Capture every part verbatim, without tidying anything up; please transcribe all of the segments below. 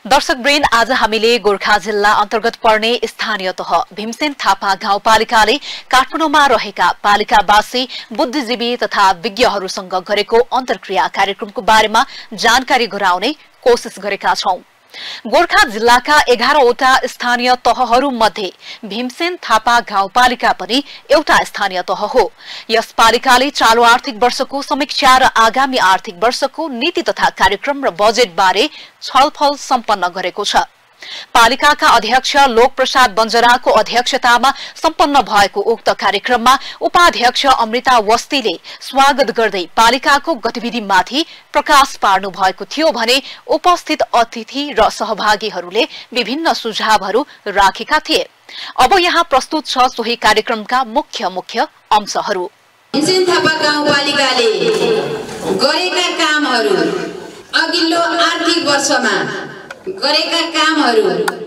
दर्शकवृन्द, आज हामीले गोर्खा जिल्ला अन्तर्गत पर्ने स्थानीय तह भीमसेन थापा गाउँपालिकाले काठमाडौँमा रहेका पालिकावासी, बुद्धिजीवी तथा विज्ञहरूसँग गरेको अन्तर्क्रिया कार्यक्रमको बारेमा जानकारी गराउने कोशिश गरेका छौं। गोर्खा जिल्लाका एघारवटा स्थानीय तहहरू मध्ये भीमसेन थापा गाउँपालिका पनि एउटा स्थानीय तह हो। यस पालिकाले चालू आर्थिक वर्षको समीक्षा र आगामी आर्थिक वर्षको नीति तथा कार्यक्रम र बजेट बारे छलफल सम्पन्न गरेको छ। पालिकाका अध्यक्ष लोकप्रसाद बन्जराको अध्यक्षतामा सम्पन्न भएको उक्त कार्यक्रममा उपाध्यक्ष अमृता वस्तीले स्वागत गर्दै पालिकाको गतिविधिमाथि प्रकाश पार्नु भएको थियो भने उपस्थित अतिथि र सहभागीहरूले विभिन्न सुझावहरू राखेका थिए। अब यहाँ प्रस्तुत छ सोही कार्यक्रमका मुख्य मुख्य अंशहरू। भीमसेन थापा गाउँपालिकाले गरेका कामहरू, अघिल्लो आर्थिक वर्षमा गरेका कामहरू,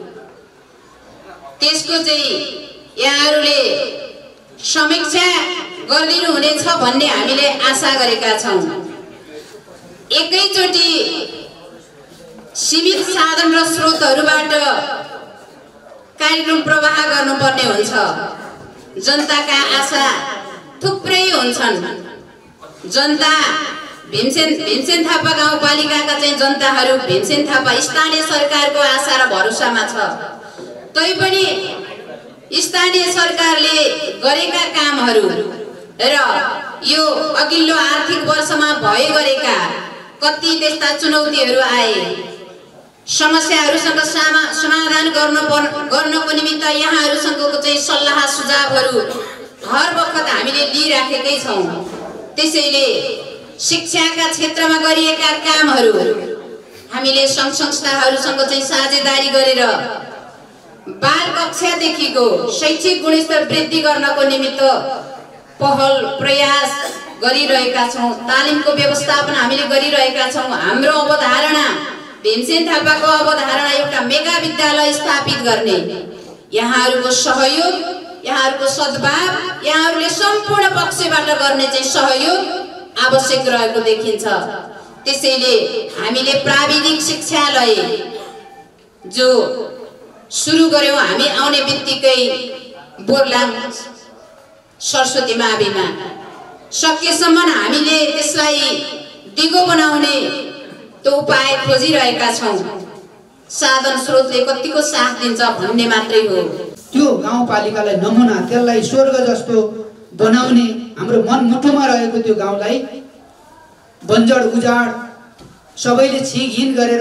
त्यसको चाहिँ यहाँहरूले समीक्षा गरिदिनु हुनेछ भन्ने हामीले आशा गरेका छौं। एकैचोटि सीमित साधन र स्रोतहरूबाट कार्यक्रम प्रवाह गर्नुपर्ने हुन्छ। जनताका आशा थुप्रै हुन्छन्। जनता भीमसेन भीमसेन थापा गाउँपालिकाका चाहिँ जनताहरू भीमसेन थापा स्थानीय सरकारको आशा र भरोसामा छ। तैपनि स्थानीय सरकारले गरेका कामहरू र यो अघिल्लो आर्थिक वर्षमा भए गरेका कति त्यस्ता चुनौतीहरू आए, समस्याहरूसँग समाधान गर्न गर्नको निमित्त यहाँहरूसँगको चाहिँ सल्लाह सुझावहरू हर वखत हामीले लिइराखेकै छौं। त्यसैले शिक्षाका क्षेत्रमा गरिएका कामहरू हामीले संघ संस्थाहरूसँग चाहिँ साझेदारी गरेर बाल कक्षादेखिको शैक्षिक गुणस्तर वृद्धि गर्नको निमित्त पहल प्रयास गरिरहेका छौं। तालिमको व्यवस्थापन हामीले गरिरहेका छौं। हाम्रो अवधारणा भीमसेन थापाको अवधारणा एउटा मेगा विद्यालय स्थापित गर्ने, यहाँहरूको सहयोग, यहाँहरूको सद्भाव, यहाँहरूले सम्पूर्ण पक्षबाट गर्ने चाहिँ सहयोग आवश्यक रहेको देखिन्छ। त्यसैले हामीले प्राविधिक शिक्षालय जो सुरु गर्यौं हामी आउने बित्तिकै बोर्लाङ सरस्वती माविमा, सकेसम्म हामीले त्यसलाई दिगो बनाउने त्यो उपाय खोजिरहेका छौं। साधन स्रोतले कतिको साथ दिन्छ भन्ने मात्रै हो। त्यो गाउँपालिकालाई नमुना, त्यसलाई स्वर्ग जस्तो बनाउने हाम्रो मनमुटुमा रहेको त्यो गाउँलाई बन्जड उजाड सबैले छिघिन गरेर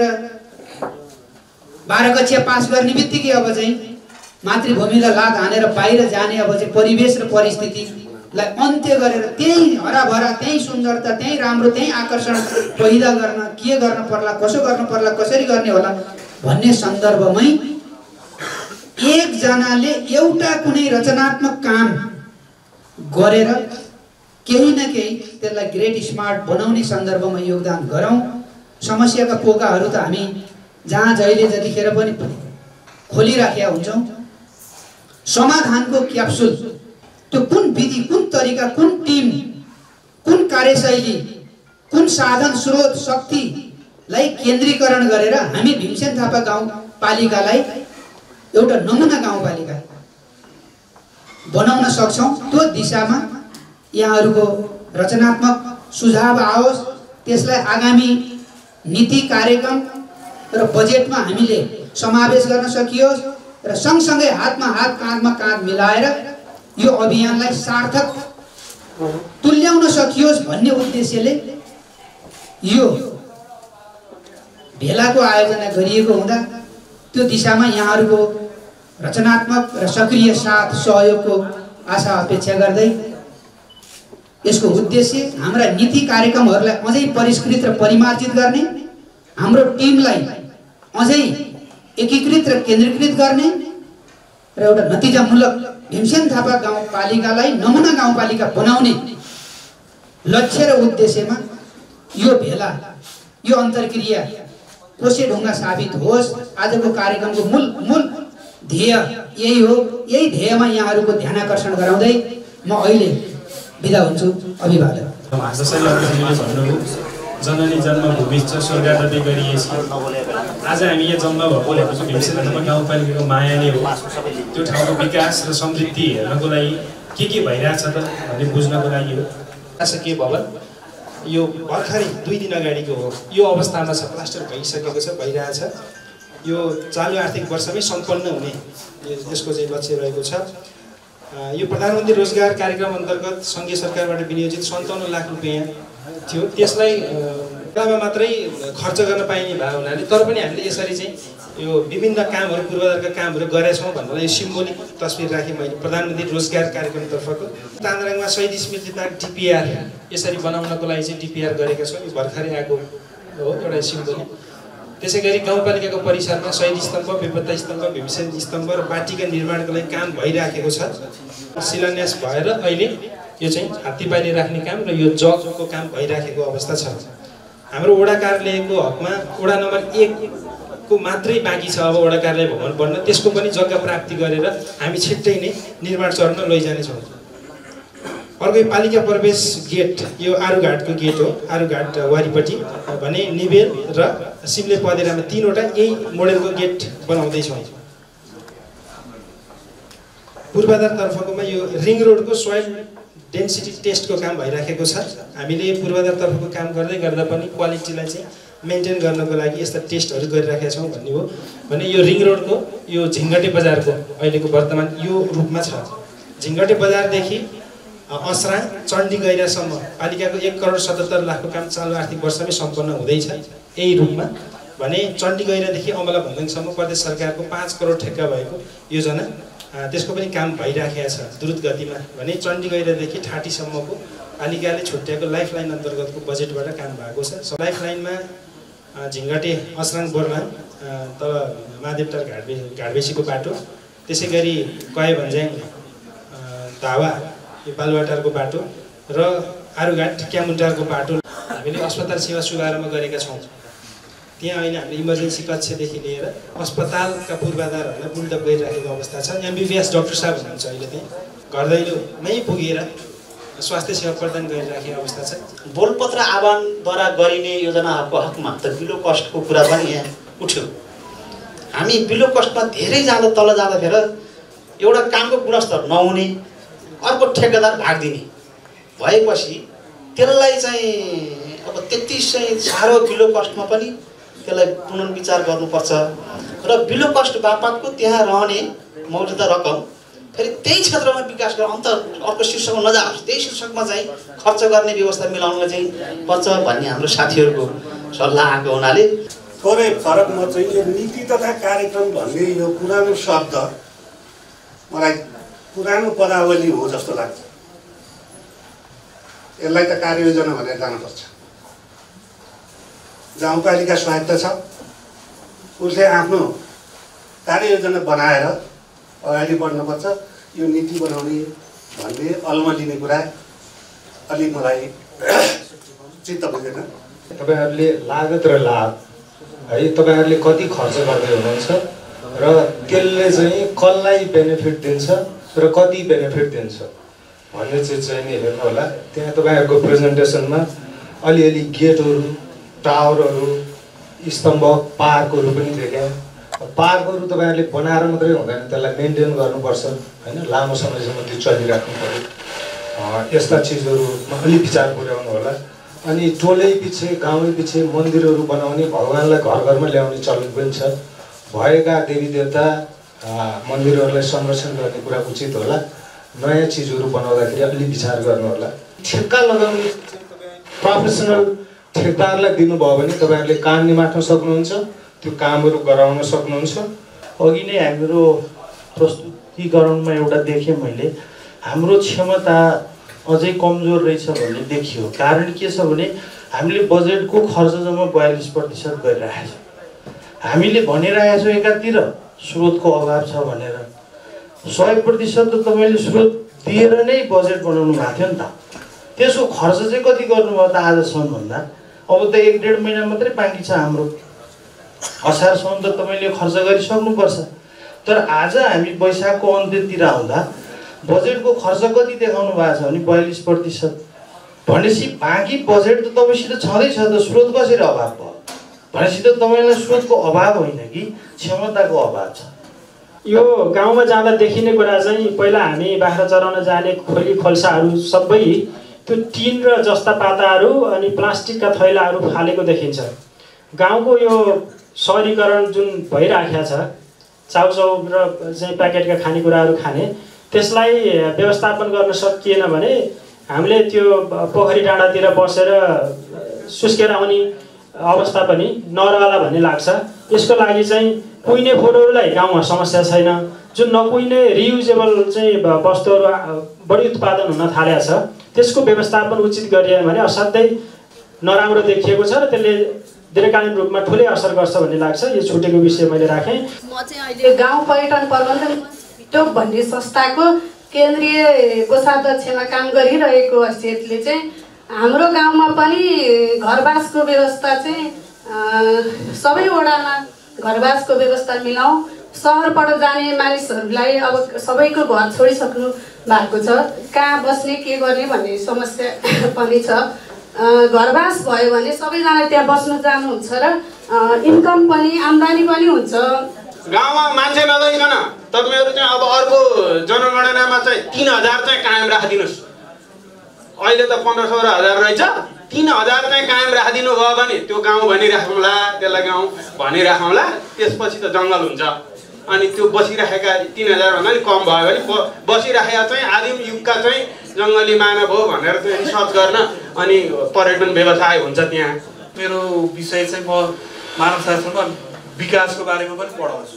बाह्र कक्षा पास गर्ने बित्तिकै अब चाहिँ मातृभूमिलाई लात हानेर बाहिर जाने अब चाहिँ परिवेश र परिस्थितिलाई अन्त्य गरेर त्यही हराभरा, त्यही सुन्दरता, त्यही राम्रो, त्यही आकर्षण पैदा गर्न के गर्न पर्ला, कसो गर्न पर्ला, कसरी गर्ने होला भन्ने सन्दर्भमै एकजनाले एउटा कुनै रचनात्मक काम गरेर केही न केही त्यसलाई ग्रेट स्मार्ट बनाउने सन्दर्भमा योगदान गरौं। समस्याका पोकाहरू त हामी जहाँ जहिले जतिखेर पनि खोलिराखेका हुन्छौं। समाधानको क्याप्सुल त्यो कुन विधि, कुन तरिका, कुन टिम, कुन कार्यशैली, कुन साधन स्रोत शक्तिलाई केन्द्रीकरण गरेर हामी भीमसेन थापा गाउँपालिकालाई एउटा नमुना गाउँपालिका बनाउन सक्छौं। त्यो दिशामा यहाँहरूको रचनात्मक सुझाव आओस्, त्यसलाई आगामी नीति कार्यक्रम र बजेटमा हामीले समावेश गर्न सकियोस् र सँगसँगै हातमा हात, काँधमा काँध मिलाएर यो अभियानलाई सार्थक तुल्याउन सकियोस् भन्ने उद्देश्यले यो भेलाको आयोजना गरिएको हुँदा त्यो दिशामा यहाँहरूको रचनात्मक र सक्रिय साथ सहयोगको आशा अपेक्षा गर्दै यसको उद्देश्य हाम्रा नीति कार्यक्रमहरूलाई अझै परिष्कृत र परिमार्जित गर्ने, हाम्रो टिमलाई अझै एकीकृत र केन्द्रीकृत गर्ने र एउटा नतिजामूलक भीमसेन थापा गाउँपालिकालाई नमुना गाउँपालिका बनाउने लक्ष्य र उद्देश्यमा यो भेला, यो अन्तर्क्रिया कोसेढुङ्गा साबित होस्। आजको कार्यक्रमको मूल मूल ध्येय यही हो। यही ध्येयमा यहाँहरूको ध्यानाकर्षण गराउँदै म अहिले बिदा हुन्छु। अभिवादन। जननी जन्मभूमि छ स्वर्गदति गरिएछ। आज हामी यहाँ जन्म भएको भनेको चाहिँ भीमसेन थापा गाउँपालिकाको मायाले हो। त्यो ठाउँको विकास र समृद्धि हेर्नको लागि के के भइरहेछ त भन्ने बुझ्नको लागि हो। आशा के भवन यो भर्खरै दुई दिन अगाडिको हो, यो अवस्थामा छ, प्लास्टर भइसकेको छ, भइरहेछ। यो चालु आर्थिक वर्षमै सम्पन्न हुने यसको चाहिँ लक्ष्य रहेको छ। यो प्रधानमन्त्री रोजगार कार्यक्रम अन्तर्गत सङ्घीय सरकारबाट विनियोजित सन्ताउन्न लाख रुपियाँ थियो, त्यसलाई बेलामा मात्रै खर्च गर्न पाइने भए हुनाले तर पनि हामीले यसरी चाहिँ यो विभिन्न कामहरू पूर्वाधारका कामहरू गरेछौँ भन्नलाई यो सिम्बोलिक तस्बिर राखेँ मैले प्रधानमन्त्री रोजगार कार्यक्रमतर्फको। तान्द्राङमा शहीद स्मृति पार्क डिपिआर यसरी बनाउनको लागि चाहिँ डिपिआर गरेका छौँ, यो भर्खरै आएको हो एउटा सिम्बोलिक। त्यसै गरी गाउँपालिकाको परिसरमा शहीद स्तम्भ, बेपत्ता स्तम्भ, भीमसेन स्तम्भ र बाटीका निर्माणको लागि काम भइराखेको छ। शिलान्यास भएर अहिले यो चाहिँ हात्तीबारी राख्ने काम र यो जगको काम भइराखेको अवस्था छ। हाम्रो वडा कार्यालयको हकमा वडा नम्बर एकको मात्रै बाँकी छ अब वडा कार्यालय भवन बन्न, त्यसको पनि जग्गा प्राप्ति गरेर हामी छिट्टै नै निर्माण चरणमा लैजानेछौँ। अर्को पालिका प्रवेश गेट यो आरुघाटको गेट हो, आरुघाट वारिपट्टि भने निबेल र सिमले पदेरामा तीनवटा यही मोडेलको गेट बनाउँदैछौँ। पूर्वाधारतर्फकोमा यो रिङ रोडको सोइल डेन्सिटी टेस्टको काम भइराखेको छ। हामीले पूर्वाधारतर्फको काम गर्दै गर्दा पनि क्वालिटीलाई चाहिँ मेन्टेन गर्नको लागि यस्ता टेस्टहरू गरिराखेका छौँ भन्ने हो। भने यो रिङ रोडको यो झिङ्गटे बजारको अहिलेको वर्तमान यो रूपमा छ। झिङ्गटे बजारदेखि असराङ चण्डी गैरासम्म पालिकाको एक करोड सतहत्तर लाखको काम चालु आर्थिक वर्षमै सम्पन्न हुँदैछ यही रूपमा। भने चण्डी गैरादेखि अमला भन्दाङसम्म प्रदेश सरकारको पाँच करोड ठेक्का भएको योजना, त्यसको पनि काम भइराखेको छ द्रुत गतिमा। भने चण्डी गैरादेखि ठाटीसम्मको पालिकाले छुट्याएको लाइफलाइन अन्तर्गतको बजेटबाट काम भएको छ। लाइफलाइनमा झिङ्गटे असराङ बोरगाङ तल महादेवटार घाटबे घाटबेसीको बाटो, त्यसै गरी कय भन्ज्याङ धावा यो बालुवाटारको बाटो र आरुघाट क्यामुन्टारको बाटो हामीले अस्पताल सेवा शुभारम्भ गरेका छौँ। त्यहाँ अहिले हामीले इमर्जेन्सी कक्षदेखि लिएर अस्पतालका पूर्वाधारहरूलाई बुल्डअप गरिराखेको अवस्था छ। एमबिबिएस डाक्टर साहब हुनुहुन्छ अहिले त्यहाँ घर दैलोमै पुगेर स्वास्थ्य सेवा प्रदान गरिराखेको अवस्था छ। बोलपत्र आह्वानद्वारा गरिने योजनाहरूको हकमा त बिलो कस्टको कुरा पनि यहाँ उठ्यो। हामी बिलो कस्टमा धेरै जाँदा तल जाँदाखेरि एउटा कामको गुणस्तर नहुने, अर्को ठेकेदार भागिदिने भएपछि त्यसलाई चाहिँ अब त्यति चाहिँ साह्रो बिलो कस्टमा पनि त्यसलाई पुनर्विचार गर्नुपर्छ र बिलो कस्ट बापतको त्यहाँ रहने मौजूदा रकम फेरि त्यही क्षेत्रमा विकास गरेर अन्त अर्को शीर्षकमा नजाओस्, त्यही शीर्षकमा चाहिँ खर्च गर्ने व्यवस्था मिलाउन चाहिँ पर्छ भन्ने हाम्रो साथीहरूको सल्लाह आएको हुनाले थोरै फरक म चाहिँ यो नीति तथा कार्यक्रम भन्ने यो पुरानो शब्द मलाई पुरानो पदावली हो जस्तो लाग्छ। यसलाई त कार्ययोजना भनेर जानुपर्छ। गाउँपालिका स्वायत्त छ, उसले आफ्नो कार्ययोजना बनाएर अगाडि बढ्नुपर्छ। यो नीति बनाउने भन्ने अल्मलिने कुरा अलि मलाई चित्त बुझेन। तपाईहरुले लागत र लाभ है तपाईहरुले कति खर्च गर्दै हुनुहुन्छ र त्यसले चाहिँ कसलाई बेनिफिट दिन्छ र कति बेनिफिट दिन्छ भन्ने चाहिँ चाहिँ नि हेर्नु होला। त्यहाँ तपाईहरुको प्रेजेन्टेसनमा अलिअलि गेटहरु, टावरहरु, स्तम्भ, पार्कहरु पनि देखे। पार्कहरु तपाईहरुले बनाएर मात्रै हुँदैन, त्यसलाई मेन्टेन गर्नुपर्छ हैन, लामो समयसम्म त्यो चलिराख्नु पर्यो। यस्ता चीजहरुमा अलि विचार पुर्याउनु होला। अनि टोलै पछि गाउँै पछि मन्दिरहरु बनाउने, भगवानलाई घर घरमा ल्याउने चलन पनि छ। भएका देवी देवता मन्दिरहरुलाई संरक्षण गर्ने कुरा उचित होला। नयाँ चीजहरु बनाउँदाखेरि अलि विचार गर्नु होला। ठेक्का लगाउने प्रोफेसनल ठेकदारलाई दिनुभयो भने तपाईहरुले काम निमाट्न सक्नुहुन्छ, त्यो कामहरु गराउन सक्नुहुन्छ। अघि नै हाम्रो प्रस्तुतिकरणमा एउटा देखेँ मैले, हाम्रो क्षमता अझै कमजोर रहेछ भन्ने देखियो। कारण के छ भने हामीले बजेटको खर्च जम्मा बयालीस प्रतिशत गरिरहेका छौँ। हामीले भनिरहेका छौँ एकातिर स्रोतको अभाव छ भनेर, सय प्रतिशत त तपाईँले स्रोत दिएर नै बजेट बनाउनु भएको थियो नि त। त्यसको खर्च चाहिँ कति गर्नुभयो त आजसम्म भन्दा? अब त एक डेढ महिना मात्रै बाँकी छ हाम्रो। असारसम्म त तपाईँले खर्च गरिसक्नुपर्छ। तर आज हामी वैशाखको अन्त्यतिर आउँदा बजेटको खर्च कति देखाउनु भएको छ भने बयालीस प्रतिशत। भनेपछि बाँकी बजेट त तपाईँसित छँदैछ त, स्रोत कसरी अभाव भयो भनेपछि त तपाईँलाई स्रोतको अभाव होइन कि क्षमताको अभाव छ। यो गाउँमा जाँदा देखिने कुरा चाहिँ पहिला हामी बाख्रा चराउन जाने खोली खोल्साहरू सबै त्यो टिन र जस्ता पाताहरू अनि प्लास्टिकका थैलाहरू फालेको देखिन्छ। गाउँको यो सहरीकरण जुन भइराखेको छ, चाउचाउ र चाहिँ प्याकेटका खानेकुराहरू खाने, त्यसलाई व्यवस्थापन गर्न सकिएन भने हामीले त्यो पोखरी डाँडातिर बसेर सुस्केर आउने अवस्था पनि नरहला भन्ने लाग्छ। यसको लागि चाहिँ कुहिने फोहोरहरूलाई गाउँमा समस्या छैन, जुन नकुहिने रियुजेबल चाहिँ वस्तुहरू बढी उत्पादन हुन थालेको छ, त्यसको व्यवस्थापन उचित गरिएन भने असाध्यै नराम्रो देखिएको छ र त्यसले दीर्घकालीन रूपमा ठुलै असर गर्छ भन्ने लाग्छ। यो छुटेको विषय मैले राखेँ। म चाहिँ अहिले गाउँ पर्यटन प्रबन्धन बिटोक भन्ने संस्थाको केन्द्रीय कोषाध्यक्षमा काम गरिरहेको हैसियतले चाहिँ हाम्रो गाउँमा पनि घरवासको व्यवस्था चाहिँ सबै वडामा घरवासको व्यवस्था मिलाउँ। सहरबाट जाने मानिसहरूलाई अब सबैको घर छोडिसक्नु भएको छ, कहाँ बस्ने के गर्ने भन्ने समस्या पनि छ। घरवास भयो भने सबैजना त्यहाँ बस्न जानुहुन्छ र इन्कम पनि आम्दानी पनि हुन्छ। गाउँमा मान्छे नजाइकन तपाईँहरू चाहिँ अब अर्को जनगणनामा चाहिँ तिन हजार चाहिँ कायम राखिदिनुहोस्। अहिले त पन्ध्र सोह्र हजार रहेछ, तिन हजार चाहिँ कायम राखिदिनु भयो भने त्यो गाउँ भनिराखौँला, त्यसलाई गाउँ भनिराखौँला, त्यसपछि त जङ्गल हुन्छ। अनि त्यो बसिराखेका तिन हजारभन्दा नि कम भयो भने बसिराखेका चाहिँ आदिम युगका चाहिँ जङ्गली मानव हो भनेर चाहिँ रिसर्च गर्न अनि पर्यटन व्यवसाय हुन्छ त्यहाँ। मेरो विषय चाहिँ म मानवशास्त्रमा विकासको बारेमा पनि पढाउँछु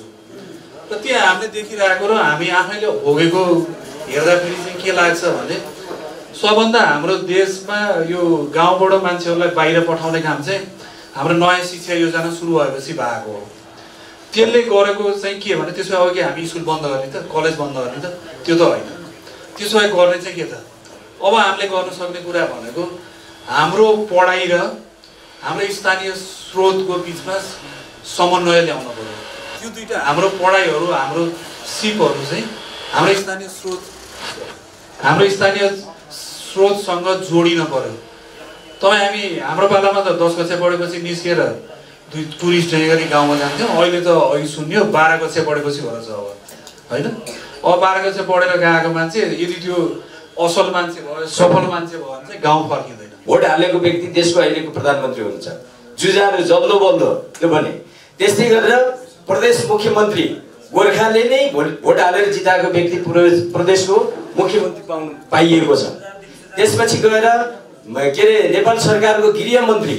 र त्यहाँ हामीले देखिरहेको र हामी आफैले भोगेको हेर्दाखेरि चाहिँ के लाग्छ भने सबभन्दा हाम्रो देशमा यो गाउँबाट मान्छेहरूलाई बाहिर पठाउने काम चाहिँ हाम्रो नयाँ शिक्षा योजना सुरु भएपछि भएको हो। त्यसले गरेको चाहिँ के भने त्यसो भए कि हामी स्कुल बन्द गर्ने त, कलेज बन्द गर्ने त, त्यो त होइन। त्यसो भए गर्ने चाहिँ के त, अब हामीले गर्न सक्ने कुरा भनेको हाम्रो पढाइ र हाम्रो स्थानीय स्रोतको बिचमा समन्वय ल्याउन पर्यो। त्यो दुईटा हाम्रो पढाइहरू हाम्रो सिपहरू चाहिँ हाम्रो स्थानीय स्रोत हाम्रो स्थानीय स्रोतसँग जोडिन पर्यो। तपाईँ हामी हाम्रो पालामा त दस कक्षा पढेपछि निस्केर दुई टुरिस्ट गरी गाउँमा जान्थ्यौँ, अहिले त अहिले सुन्यो बाह्र कक्षा पढेपछि भन्छ अब होइन। अब बाह्र कक्षा पढेर गएको मान्छे यदि त्यो असल मान्छे भयो, सफल मान्छे भयो भने चाहिँ गाउँ फर्किँदैन। भोट हालेको व्यक्ति देशको अहिलेको प्रधानमन्त्री हुनुहुन्छ, जुझारो जल्दो बल्दो त्यो भने। त्यस्तै गरेर प्रदेश मुख्यमन्त्री गोर्खाले नै भोट भोट हालेर जिताएको व्यक्ति प्रदेशको मुख्यमन्त्री पाउनु पाइएको छ। त्यसपछि गएर के अरे नेपाल सरकारको गृहमन्त्री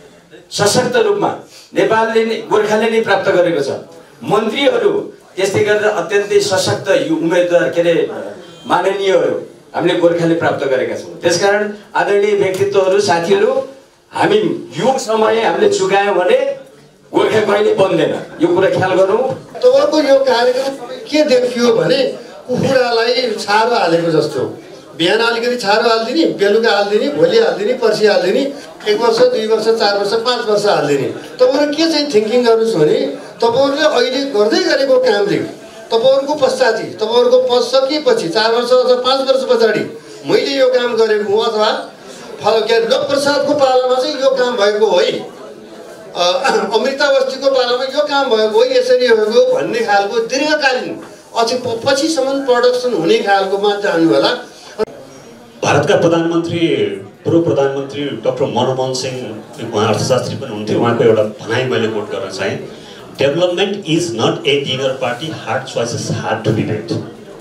सशक्त रूपमा नेपालले नै गोर्खाले नै प्राप्त गरेको छ। मन्त्रीहरू त्यस्तै गरेर अत्यन्तै सशक्त यो उम्मेदवार के अरे माननीयहरू हामीले गोर्खाले प्राप्त गरेका छौँ। त्यसकारण आदरणीय व्यक्तित्वहरू साथीहरू, हामी यो समय हामीले चुकायौँ भने गोर्खा कहिले बन्दैन, यो कुरा ख्याल गरौँ। तपाईँको यो कार्यक्रम के देखियो भने कुखुरालाई छारो हालेको जस्तो, बिहान अलिकति छारो हालिदिने, बेलुका हालिदिने, भोलि हालिदिने, पर्सि हालिदिने, एक वर्ष दुई वर्ष चार वर्ष पाँच वर्ष हालिदिने। तपाईँहरू के चाहिँ थिङ्किङ गर्नुहोस् भने तपाईँहरूले अहिले गर्दै गरेको कामले तपाईँहरूको पश्चाति तपाईँहरूको पद सकिएपछि चार वर्ष अथवा पाँच वर्ष पछाडि मैले यो काम गरेको हुँ अथवा फल के अरे लोकप्रसादको पालामा चाहिँ यो काम भएको है, अमृतावस्थीको पालामा यो काम भएको हो, यसरी हो भन्ने खालको दीर्घकालीन अझै पछिसम्म प्रडक्सन हुने खालकोमा जानु होला। भारतका प्रधानमन्त्री पूर्व प्रधानमन्त्री डाक्टर मनमोहन सिंह, उहाँ अर्थशास्त्री पनि हुन्थ्यो, उहाँको एउटा भनाइ मैले कोट गर्न चाहेँ, development is not a dinner party, hard choices hard to be made.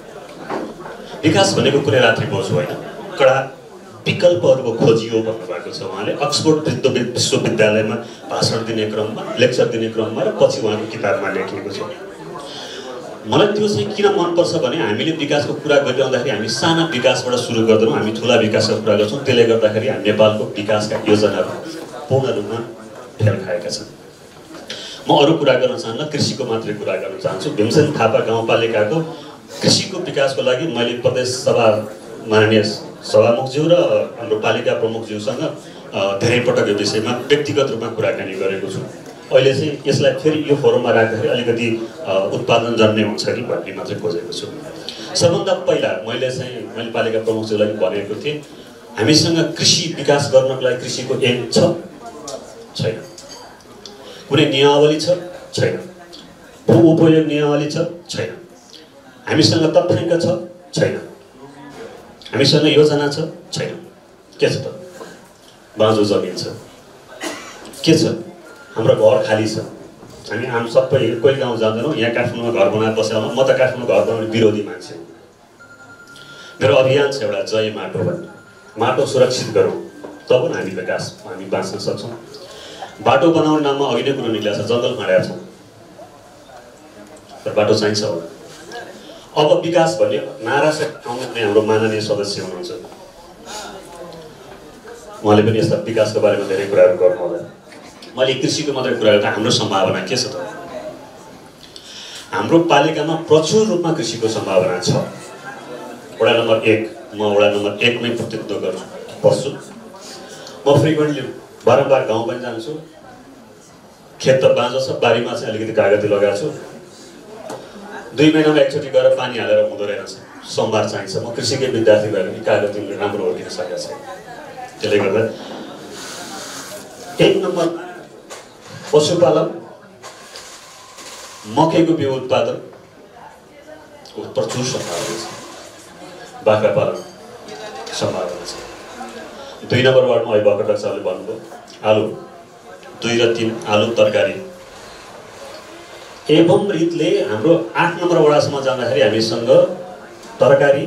विकास भनेको कुनै रात्रि भोज होइन, कडा विकल्पहरूको खोजियो भन्नुभएको छ उहाँले। अक्सफोर्ड विश्वविद्यालयमा भाषण दिने क्रममा, लेक्चर दिने क्रममा र पछि उहाँको किताबमा लेखिएको छ। मलाई त्यो चाहिँ किन मनपर्छ भने हामीले विकासको कुरा गरिरहँदाखेरि हामी साना विकासबाट सुरु गर्दैनौँ, हामी ठुला विकासको कुरा गर्छौँ। त्यसले गर्दाखेरि हामी नेपालको विकासका योजनाहरू पूर्ण रूपमा फेल खाएका छन्। म अरू कुरा गर्न चाहन्न, कृषिको मात्रै कुरा गर्न चाहन्छु। भीमसेन थापा गाउँपालिकाको कृषिको विकासको लागि मैले प्रदेश सभा माननीय सभामुखज्यू र हाम्रो पालिका प्रमुखज्यूसँग धेरै पटक यो विषयमा व्यक्तिगत रूपमा कुराकानी गरेको छु। अहिले चाहिँ यसलाई फेरि यो फोरममा राख्दाखेरि अलिकति उत्पादन जन्ने हुन्छ कि भन्ने मात्रै खोजेको छु। सबभन्दा पहिला मैले चाहिँ मैले पालिका प्रमुखज्यूलाई भनेको थिएँ, हामीसँग कृषि विकास गर्नको लागि कृषिको ऐन छ छैन, कुनै नियमावली छ छैन, भू उपयोग नियमावली छ छैन, हामीसँग तथ्याङ्क छ छैन, हामीसँग योजना छ छैन। के छ त? बाँझो जमिन छ, के छ? हाम्रो घर खाली छ। हामी आम सबै कोही गाउँ जाँदैनौँ, यहाँ काठमाडौँमा घर बनाएर बसेर म त काठमाडौँ घर बनाउने विरोधी मान्छे हो। मेरो अभियान छ एउटा जय माटो भन्ने, माटो सुरक्षित गरौँ तब पनि हामी विकास हामी बाँच्न सक्छौँ। बाटो बनाउने नाममा अघि नै कुरो निक्लिएको छ, जङ्गल खँडेका छौँ, तर बाटो चाहिन्छ होला। अब विकास भन्ने नारा आउने हाम्रो माननीय सदस्य हुनुहुन्छ, उहाँले पनि यस्ता विकासको बारेमा धेरै कुराहरू गर्नु होला। मैले कृषिको मात्रै कुरा गर्दा हाम्रो सम्भावना के छ त? हाम्रो पालिकामा प्रचुर रूपमा कृषिको सम्भावना छ। वडा नम्बर एक, म वडा नम्बर एकमै प्रतिनिधित्व गर्छु बस्छु। म फ्रिक्वेन्टली बारम्बार गाउँ पनि जान्छु। खेत त बाँझो छ, बारीमा चाहिँ अलिकति कागती लगाएको छु। दुई महिनामा एकचोटि गएर पानी हालेर हुँदो रहेछ, सोमबार चाहिन्छ। म कृषिकै विद्यार्थी भएर पनि कागतीले राम्रो हुर्किन सकेको छैन। त्यसले गर्दा एक नम्बर पशुपालन, मकैको बिउ उत्पादन प्रचुर सम्भावना छ, बाख्रा पालन सम्भावना छ। दुई नम्बर वार्डमा अहिले भर्खर डाक्टर साहबले भन्नुभयो आलु, दुई र तिन आलु तरकारी। एवं रीतले हाम्रो आठ नम्बर वडासम्म जाँदाखेरि हामीसँग तरकारी,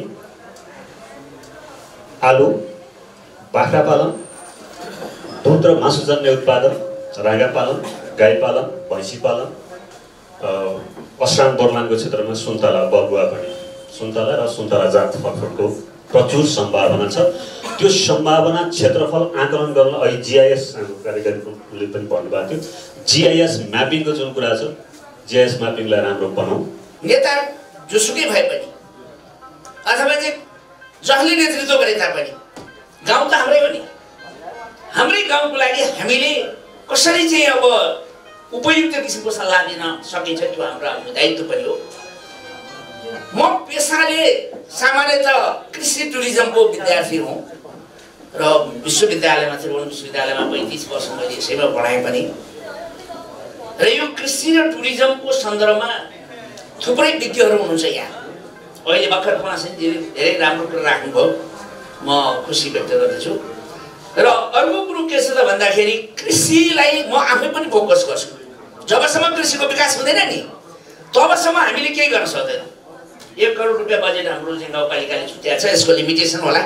आलु, बाख्रा पालन, दुध र मासुजन्य उत्पादन, राँगा पालन, गाई पालन, भैँसी पालन, अश्राम बर्लानको क्षेत्रमा सुन्तला, बगुवा पनि सुन्तला र सुन्तला जात फलफुलको प्रचुर सम्भावना छ। त्यो सम्भावना क्षेत्रफल आकलन गर्न अहिले जिआइएस कार्यक्रमले पनि भन्नुभएको थियो, जिआइएस म्यापिङको जुन कुरा छ, जिआइएस म्यापिङलाई राम्रो बनाऊ। नेता जोसुकै भए पनि अथवा चाहिँ जसले नेतृत्व गरे तापनि गाउँ त हाम्रै हो नि। हाम्रै गाउँको लागि हामीले कसरी चाहिँ अब उपयुक्त किसिमको सल्लाह दिन सकिन्छ त्यो हाम्रो आफ्नो दायित्व पनि हो। म पेसाले सामान्यतः कृषि टुरिज्मको विद्यार्थी हुँ र विश्वविद्यालयमा त्रिभुवन विश्वविद्यालयमा पैँतिस वर्ष मैले यसैमा पढाएँ पनि। र यो कृषि र टुरिज्मको सन्दर्भमा थुप्रै विज्ञहरू हुनुहुन्छ यहाँ। अहिले भर्खर कुमारसिंहजीले धेरै राम्रो कुरा राख्नुभयो, म खुसी व्यक्त गर्दछु। र अर्को कुरो के छ त भन्दाखेरि कृषिलाई म आफै पनि फोकस गर्छु। जबसम्म कृषिको विकास हुँदैन नि तबसम्म हामीले केही गर्न सक्दैनौँ। एक करोड रुपियाँ बजेट हाम्रो चाहिँ गाउँपालिकाले छुट्याएको छ, यसको लिमिटेसन होला।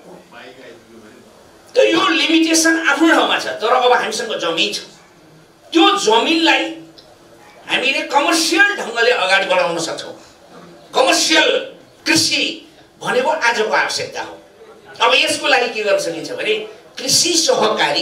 त यो लिमिटेसन आफ्नो ठाउँमा छ, तर अब हामीसँग जमिन छ। त्यो जमिनलाई हामीले कमर्सियल ढङ्गले अगाडि बढाउन सक्छौँ। कमर्सियल कृषि भनेको आजको आवश्यकता हो। अब यसको लागि के गर्न सकिन्छ भने कृषि सहकारी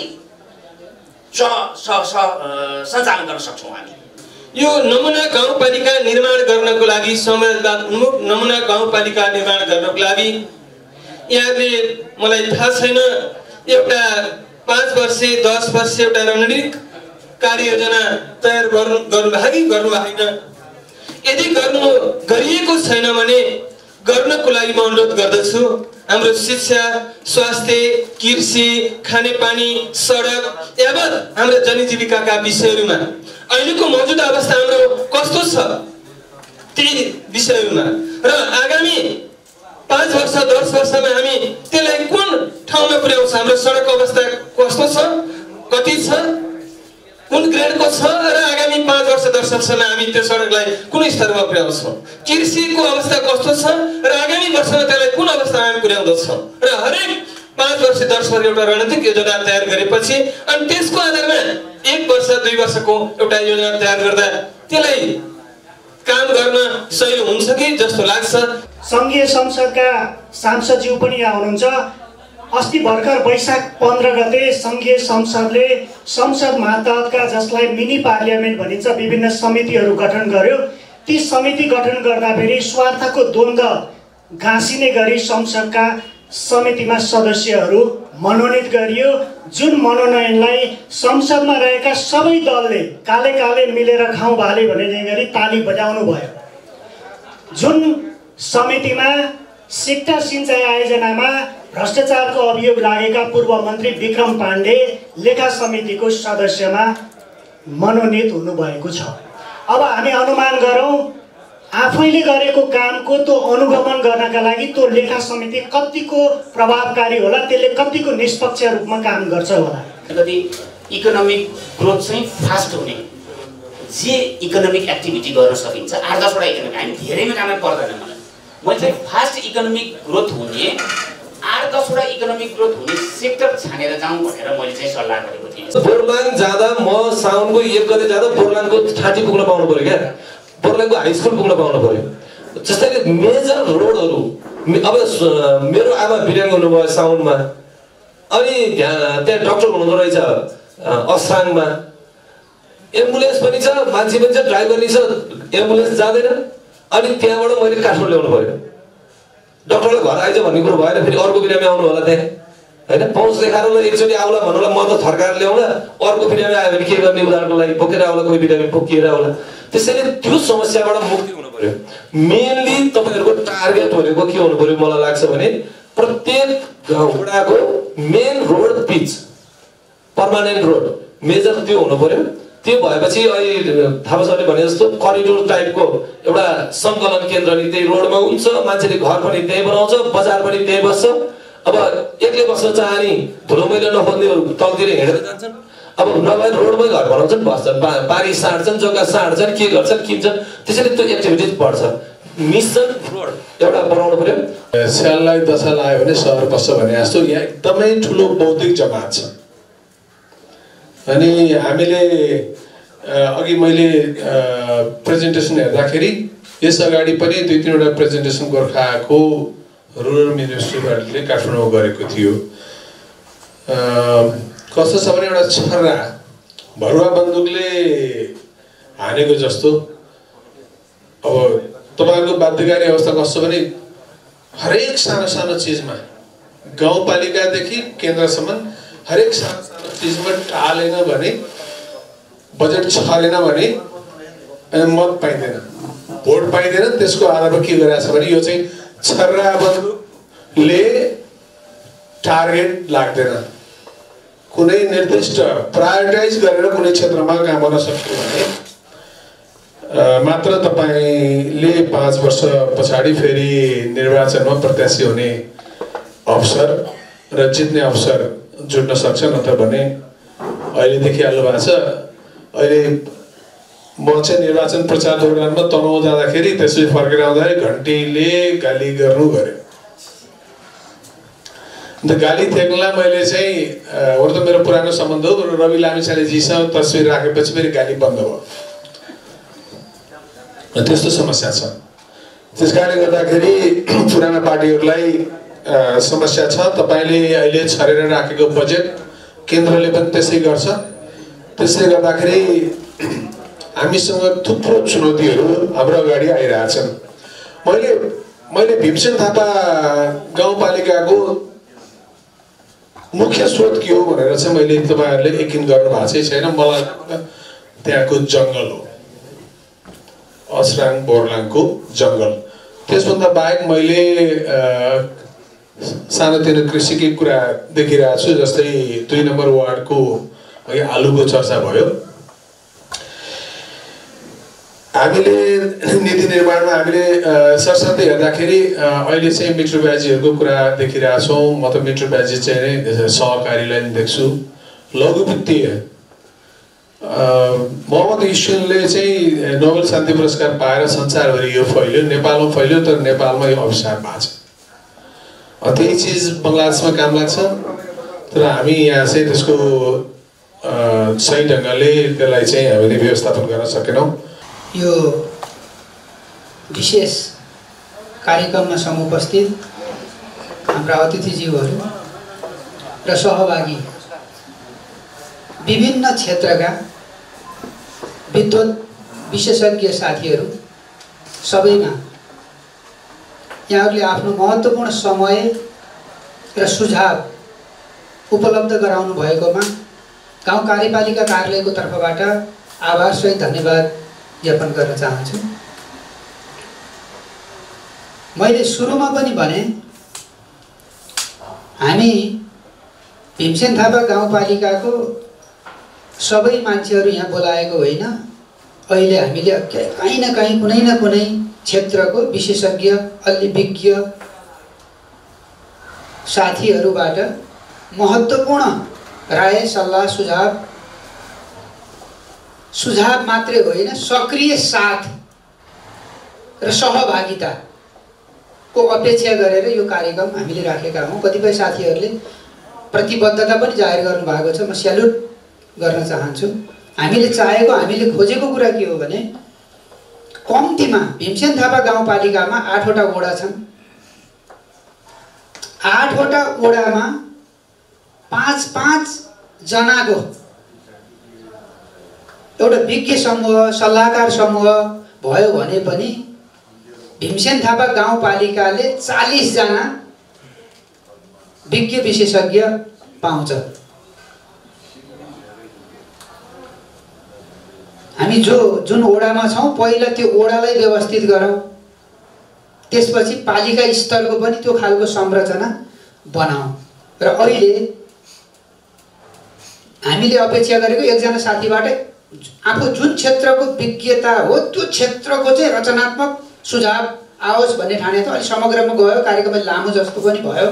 सञ्चालन गर्न सक्छौँ हामी। यो नमुना गाउँपालिका निर्माण गर्नको लागि समाजवाद उन्मुख नमुना गाउँपालिका निर्माण गर्नको लागि यहाँले मलाई थाहा छैन एउटा पाँच वर्ष दस वर्ष एउटा रणनीतिक कार्ययोजना तयार गर्नु गर्नुभयो कि गर्नु भएन? यदि गर्नु गरिएको छैन भने गर्नको लागि म अनुरोध गर्दछु। हाम्रो शिक्षा, स्वास्थ्य, कृषि, खानेपानी, सडक एवं हाम्रो जनजीविकाका विषयहरूमा अहिलेको मौजुदा अवस्था हाम्रो कस्तो छ ती विषयहरूमा र आगामी पाँच वर्ष दस वर्षमा हामी त्यसलाई कुन ठाउँमा पुर्याउँछ? हाम्रो सडक अवस्था कस्तो छ, कति छ, कुन ग्रेडको छ र आगामी पाँच वर्ष दस वर्षमा हामी त्यो सडकलाई कुन स्तरमा पुर्याउँछौँ? कृषिको अवस्था कस्तो छ र आगामी वर्षमा त्यसलाई कुन अवस्थामा हामी पुर्याउँदछौँ? र हरेक पाँच वर्ष दस वर्ष एउटा रणनीतिक योजना तयार गरेपछि अनि त्यसको आधारमा एक वर्ष दुई वर्षको एउटा योजना तयार गर्दा त्यसलाई काम गर्न सही हुन्छ कि जस्तो लाग्छ। सङ्घीय संसदका सांसदज्यू पनि यहाँ हुनुहुन्छ। अस्ति भर्खर वैशाख पन्ध्र गते सङ्घीय संसदले संसद मातहतका जसलाई मिनी पार्लियामेन्ट भनिन्छ विभिन्न समितिहरू गठन गर्यो। ती समिति गठन गर्दाखेरि स्वार्थको द्वन्द्व गाँसिने गरी संसदका समितिमा सदस्यहरू मनोनित गरियो, जुन मनोनयनलाई संसदमा रहेका सबै दलले काले काले मिलेर खाउँ भाले भने गरी ताली बजाउनु भयो। जुन समितिमा सिक्टा सिँचाइ आयोजनामा भ्रष्टाचारको अभियोग लागेका पूर्व मन्त्री विक्रम पाण्डे लेखा समितिको सदस्यमा मनोनित हुनुभएको छ। अब हामी अनुमान गरौँ आफैले गरेको कामको त्यो अनुगमन गर्नका लागि त्यो लेखा समिति कतिको प्रभावकारी होला, त्यसले कतिको निष्पक्ष रूपमा काम गर्छ होला। कति इकोनोमिक ग्रोथ चाहिँ फास्ट हुने जे इकोनोमिक एक्टिभिटी गर्न सकिन्छ आठ दसवटा इकोनोमिक, हामी धेरैमा जान पर्दैन। मलाई मैले चाहिँ फास्ट इकोनोमिक ग्रोथ हुने आठ दसवटा इकोनोमिक ग्रोथ हुने सेक्टर छानेर जाउँ भनेर मैले चाहिँ सल्लाह गरेको थिएँ। बोर्लाङ जाँदा म साउनको एक गते जाँदा बोर्लाङको ठाँटी पुग्न पाउनु पऱ्यो क्या, बोर्लाङको हाई स्कुल पुग्न पाउनु पऱ्यो। जस्तै मेजर रोडहरू, अब मेरो आमा बिरामी हुनुभयो साउनमा, अनि त्यहाँ त्यहाँ डक्टर हुनुहुँदो रहेछ अस्राङमा, एम्बुलेन्स पनि छ, मान्छे पनि छ, ड्राइभर पनि छ, एम्बुलेन्स जाँदैन। अनि त्यहाँबाट मैले काठमाडौँ ल्याउनु पऱ्यो, डक्टरलाई घर आइज भन्ने कुरो भएन। फेरि अर्को बिरामी आउनु होला त्यहाँ होइन, पहुँच देखाएर ल एकचोटि आउला भन्नुलाई म त थर्काएर ल्याउँला, अर्को बिरामी आयो भने के गर्ने, उदाहरणको लागि बोकेर आउला, कोही बिरामी बोकिएर आउला। त्यसैले त्यो समस्याबाट मुक्ति हुनु पर्यो। मेनली तपाईँहरूको टार्गेट भनेको के हुनु पर्यो मलाई लाग्छ भने प्रत्येक वडाको main road pitch, permanent road major त्यो हुनु पर्यो। त्यो भएपछि अहिले थापा सरले भने जस्तो करिडोर टाइपको एउटा सङ्कलन केन्द्र नि त्यही रोडमा हुन्छ, मान्छेले घर पनि त्यही बनाउँछ, बजार पनि त्यही बस्छ। अब एक्लै बस्न चाहने धुलो मैला नखोज्नेहरू तलतिर हिँडेर जान्छन्, अब नभए रोडमै घर बनाउँछन्, बस्छन्, पानी साट्छन्, जग्गा साट्छन्, के गर्छन्, किन्छन्। त्यसैले त्यो एक्टिभिटिज बढ्छ। मिसन रोड एउटा बनाउनु पर्यो। स्याललाई दशा लाग्यो भने सहर बस्छ भने जस्तो यहाँ एकदमै ठुलो बौद्धिक जमात छ। अनि हामीले अघि मैले प्रेजेन्टेसन हेर्दाखेरि यस अगाडि पनि दुई तिनवटा प्रेजेन्टेसन गोर्खाको रुरल मिनिस्ट्रीले काठमाडौँमा गरेको थियो। कस्तो छ भने एउटा छर्रा भरुवा बन्दुकले हानेको जस्तो। अब तपाईँहरूको बाध्यकारी अवस्था कस्तो भने हरेक सानो सानो चिजमा गाउँपालिकादेखि केन्द्रसम्म हरेक सानो सानो चिजमा टालेन भने, बजेट छरेन भने मत पाइँदैन, भोट पाइँदैन। त्यसको आधारमा के गरिरहेको छ भने यो चाहिँ छर्रा बन्दुकले टार्गेट लाग्दैन, कुनै निर्दिष्ट प्रायोरिटाइज गरेर कुनै क्षेत्रमा काम गर्न सक्यो भने मात्र तपाईँले पाँच वर्ष पछाडि फेरि निर्वाचनमा प्रत्याशी हुने अवसर र जित्ने अवसर जुट्न सक्छ। नत्र भने अहिले देखिहाल्नु भएको छ, अहिले म चाहिँ निर्वाचन प्रचार दौरानमा तनहुँ जाँदाखेरि त्यसपछि फर्केर आउँदाखेरि घन्टीले गाली गर्नु गऱ्यो। अन्त गाली थेक्नलाई मैले चाहिँ अरू त मेरो पुरानो सम्बन्ध हो, रवि लामिछानेजीसँग तस्बिर राखेपछि फेरि गाली बन्द भयो। त्यस्तो समस्या छ। त्यस कारणले गर्दाखेरि पुराना पार्टीहरूलाई समस्या छ। तपाईँले अहिले छरेर राखेको बजेट केन्द्रले पनि त्यसै गर्छ। त्यसले गर्दाखेरि हामीसँग थुप्रो चुनौतीहरू हाम्रो अगाडि आइरहेछन्। मैले मैले भीमसेन थापा गाउँपालिकाको मुख्य स्रोत के हो भनेर चाहिँ मैले तपाईँहरूले यकिन गर्नु भएको चाहिँ छैन। मलाई त्यहाँको जङ्गल हो, अस्राङ बोर्लाङको जङ्गल। त्यसभन्दा बाहेक मैले सानोतिनो कृषिकै कुरा देखिरहेको छु। जस्तै दुई नम्बर वार्डको अघि आलुको चर्चा भयो। हामीले नीति निर्माणमा हामीले सरसर्ती हेर्दाखेरि अहिले चाहिँ मिट्रो ब्याजीहरूको कुरा देखिरहेको छौँ। म त मिट्रो ब्याजी चाहिँ नै सहकारीलाई नै देख्छु। लघु वित्तीय मोहम्मद इस्युनले चाहिँ नोबेल शान्ति पुरस्कार पाएर संसारभरि यो फैल्यो, नेपालमा फैल्यो, तर नेपालमा यो अभिशाप भएको छ। त्यही चिज बङ्गलादेशमा काम लाग्छ, तर हामी यहाँ चाहिँ त्यसको सही ढङ्गले त्यसलाई चाहिँ हामीले व्यवस्थापन गर्न सकेनौँ। यो विशेष कार्यक्रममा समुपस्थित हाम्रा अतिथिज्यूहरू र सहभागी विभिन्न क्षेत्रका विद्वत विशेषज्ञ साथीहरू सबैमा यहाँहरूले आफ्नो महत्त्वपूर्ण समय र सुझाव उपलब्ध गराउनु भएकोमा गाउँ कार्यपालिका कार्यालयको तर्फबाट आभार सहित धन्यवाद ज्ञापन गर्न चाहन्छु। मैले सुरुमा पनि भने हामी भीमसेन थापा गाउँपालिकाको सबै मान्छेहरू यहाँ बोलाएको होइन। अहिले हामीले कहीँ न कहीँ कुनै न कुनै क्षेत्रको विशेषज्ञ अलि विज्ञ साथीहरूबाट महत्त्वपूर्ण राय सल्लाह सुझाव सुझाव मात्रै होइन सक्रिय साथ र सहभागिताको अपेक्षा गरेर यो कार्यक्रम हामीले राखेका हौँ। कतिपय साथीहरूले प्रतिबद्धता पनि जाहेर गर्नुभएको छ, म स्यालुट गर्न चाहन्छु। हामीले चाहेको हामीले खोजेको कुरा के हो भने कम्तीमा भीमसेन थापा गाउँपालिकामा आठवटा वडा छन्। आठवटा वडामा पाँच पाँच जनाको एउटा विज्ञ समूह सल्लाहकार समूह भयो भने पनि भीमसेन थापा गाउँपालिकाले चालीस जना विज्ञ विशेषज्ञ पाउँछ। हामी जो जुन वडामा छौँ पहिला त्यो वडालाई व्यवस्थित गरौँ, त्यसपछि पालिका स्तरको पनि त्यो खालको संरचना बनाऊ। र अहिले हामीले अपेक्षा गरेको एकजना साथीबाट आफू जुन क्षेत्रको विज्ञता हो त्यो क्षेत्रको चाहिँ रचनात्मक सुझाव आओस् भन्ने ठाने त अलि समग्रमा गयो, कार्यक्रम लामो जस्तो पनि भयो।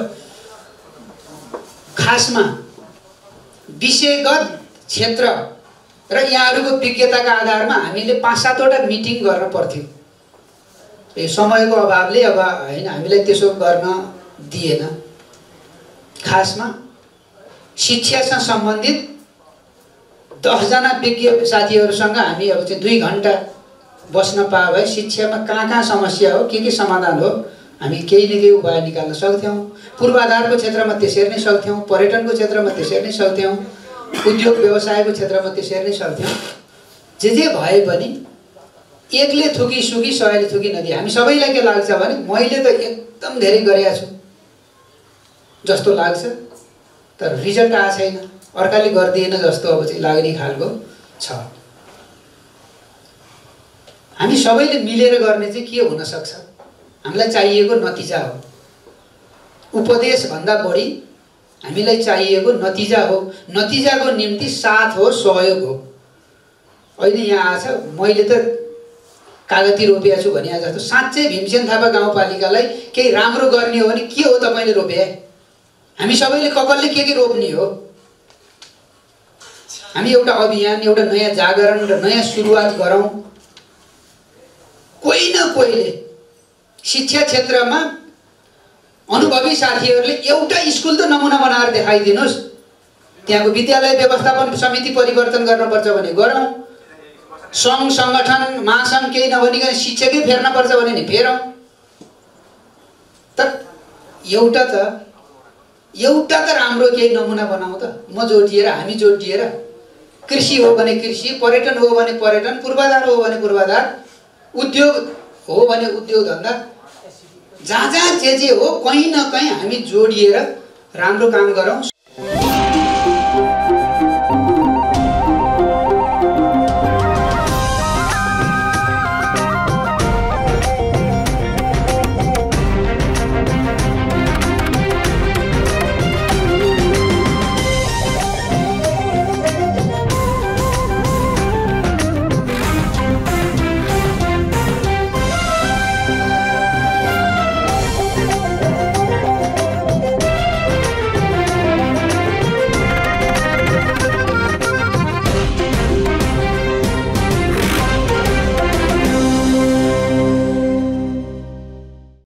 खासमा विषयगत क्षेत्र र यहाँहरूको विज्ञताका आधारमा हामीले पाँच सातवटा मिटिङ गर्न पर्थ्यो। यो समयको अभावले अब होइन हामीलाई त्यसो गर्न दिएन। खासमा शिक्षासँग सम्बन्धित दसजना विज्ञ साथीहरूसँग हामी अब चाहिँ दुई घन्टा बस्न पाए भए शिक्षामा कहाँ कहाँ समस्या हो, के के समाधान हो, हामी केही न केही उपाय निकाल्न सक्थ्यौँ। पूर्वाधारको क्षेत्रमा त्यसरी नै सक्थ्यौँ, पर्यटनको क्षेत्रमा त्यसरी नै सक्थ्यौँ, उद्योग व्यवसायको क्षेत्रमा त्यसरी नै सक्थ्यौँ। जे जे भए पनि एकले थुकी सुकी सयले थुकी नदिए। हामी सबैलाई के लाग्छ भने मैले त एकदम धेरै गरेका छु जस्तो लाग्छ, तर रिजल्ट आएको छैन, अर्काले गरिदिएन जस्तो अब चाहिँ लाग्ने खालको छ। हामी सबैले मिलेर गर्ने चाहिँ के हुन सक्छ? हामीलाई चाहिएको नतिजा हो। उपदेश भन्दा बढी हामीलाई चाहिएको नतिजा हो। नतिजाको निम्ति साथ हो, सहयोग हो। अहिले यहाँ आछ मैले त कागती रोपिया छु भने जस्तो साँच्चै भीमसेन थापा गाउँपालिकालाई केही राम्रो गर्ने हो भने के हो तपाईँले रोपे? हामी सबैले ककलले के के रोप्ने हो? हामी एउटा अभियान, एउटा नयाँ जागरण र नयाँ सुरुवात गरौँ। कोही न कोहीले शिक्षा क्षेत्रमा अनुभवी साथीहरूले एउटा स्कुल त नमुना बनाएर देखाइदिनुहोस्। त्यहाँको विद्यालय व्यवस्थापन समिति परिवर्तन गर्नुपर्छ भने गरौँ। सङ्घ सङ्गठन महासङ्घ केही नभनिकन शिक्षकै फेर्न पर्छ भने नि फेरौँ। तर एउटा त एउटा त राम्रो केही नमुना बनाऊ त। म जोडिएर हामी जोडिएर कृषि हो भने कृषि, पर्यटन हो भने पर्यटन, पूर्वाधार हो भने पूर्वाधार, उद्योग हो भने उद्योग धन्दा, जहाँ जहाँ जे जे हो कहीँ न कहीँ हामी जोडिएर राम्रो काम गरौँ।